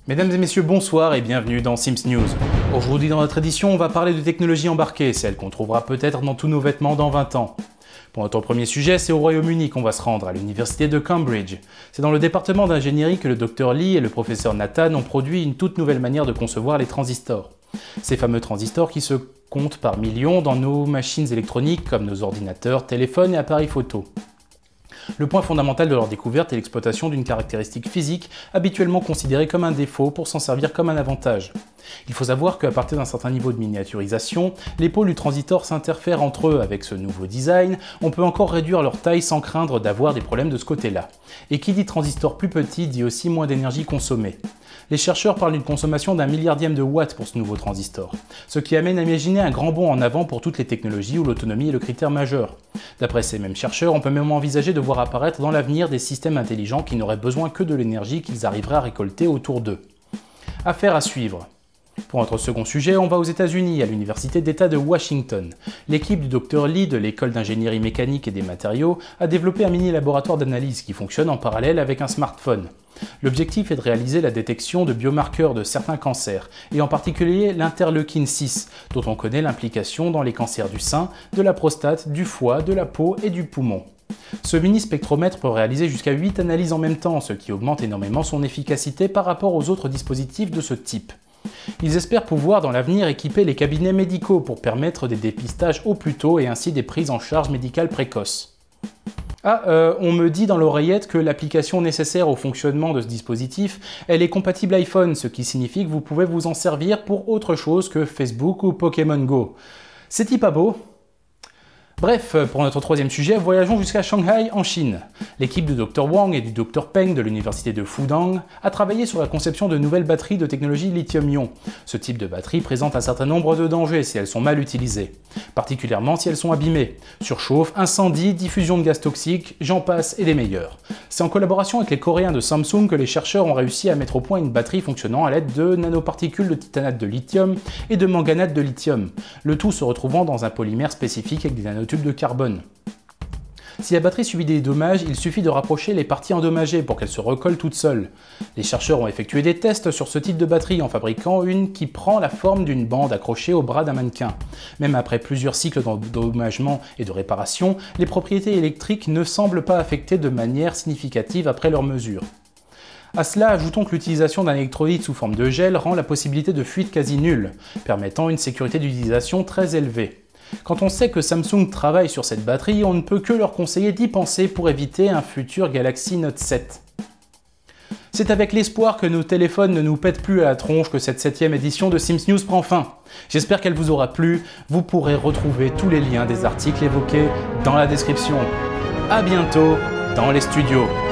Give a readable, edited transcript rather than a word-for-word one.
Mesdames et messieurs, bonsoir et bienvenue dans Sims News. Aujourd'hui dans notre édition, on va parler de technologie embarquée, celle qu'on trouvera peut-être dans tous nos vêtements dans 20 ans. Pour notre premier sujet, c'est au Royaume-Uni qu'on va se rendre, à l'université de Cambridge. C'est dans le département d'ingénierie que le Dr Lee et le professeur Nathan ont produit une toute nouvelle manière de concevoir les transistors. Ces fameux transistors qui se comptent par millions dans nos machines électroniques comme nos ordinateurs, téléphones et appareils photo. Le point fondamental de leur découverte est l'exploitation d'une caractéristique physique habituellement considérée comme un défaut pour s'en servir comme un avantage. Il faut savoir qu'à partir d'un certain niveau de miniaturisation, les pôles du transistor s'interfèrent entre eux. Avec ce nouveau design, on peut encore réduire leur taille sans craindre d'avoir des problèmes de ce côté-là. Et qui dit transistor plus petit dit aussi moins d'énergie consommée. Les chercheurs parlent d'une consommation d'1 milliardième de watts pour ce nouveau transistor, ce qui amène à imaginer un grand bond en avant pour toutes les technologies où l'autonomie est le critère majeur. D'après ces mêmes chercheurs, on peut même envisager de voir apparaître dans l'avenir des systèmes intelligents qui n'auraient besoin que de l'énergie qu'ils arriveraient à récolter autour d'eux. Affaire à suivre. Pour notre second sujet, on va aux États-Unis, à l'Université d'État de Washington. L'équipe du Dr Lee de l'école d'ingénierie mécanique et des matériaux a développé un mini laboratoire d'analyse qui fonctionne en parallèle avec un smartphone. L'objectif est de réaliser la détection de biomarqueurs de certains cancers, et en particulier l'interleukine 6, dont on connaît l'implication dans les cancers du sein, de la prostate, du foie, de la peau et du poumon. Ce mini-spectromètre peut réaliser jusqu'à 8 analyses en même temps, ce qui augmente énormément son efficacité par rapport aux autres dispositifs de ce type. Ils espèrent pouvoir dans l'avenir équiper les cabinets médicaux pour permettre des dépistages au plus tôt et ainsi des prises en charge médicales précoces. On me dit dans l'oreillette que l'application nécessaire au fonctionnement de ce dispositif, elle est compatible iPhone, ce qui signifie que vous pouvez vous en servir pour autre chose que Facebook ou Pokémon Go. C'est-il pas beau ? Bref, pour notre troisième sujet, voyageons jusqu'à Shanghai en Chine. L'équipe de Dr Wang et du Dr Peng de l'université de Fudang a travaillé sur la conception de nouvelles batteries de technologie lithium-ion. Ce type de batterie présente un certain nombre de dangers si elles sont mal utilisées, particulièrement si elles sont abîmées. Surchauffe, incendie, diffusion de gaz toxiques, j'en passe et des meilleurs. C'est en collaboration avec les Coréens de Samsung que les chercheurs ont réussi à mettre au point une batterie fonctionnant à l'aide de nanoparticules de titanate de lithium et de manganate de lithium, le tout se retrouvant dans un polymère spécifique avec des nanotubes de carbone. Si la batterie subit des dommages, il suffit de rapprocher les parties endommagées pour qu'elles se recollent toutes seules. Les chercheurs ont effectué des tests sur ce type de batterie en fabriquant une qui prend la forme d'une bande accrochée au bras d'un mannequin. Même après plusieurs cycles d'endommagement et de réparation, les propriétés électriques ne semblent pas affectées de manière significative après leur mesure. À cela, ajoutons que l'utilisation d'un électrolyte sous forme de gel rend la possibilité de fuite quasi nulle, permettant une sécurité d'utilisation très élevée. Quand on sait que Samsung travaille sur cette batterie, on ne peut que leur conseiller d'y penser pour éviter un futur Galaxy Note 7. C'est avec l'espoir que nos téléphones ne nous pètent plus à la tronche que cette 7e édition de Sims News prend fin. J'espère qu'elle vous aura plu. Vous pourrez retrouver tous les liens des articles évoqués dans la description. À bientôt dans les studios.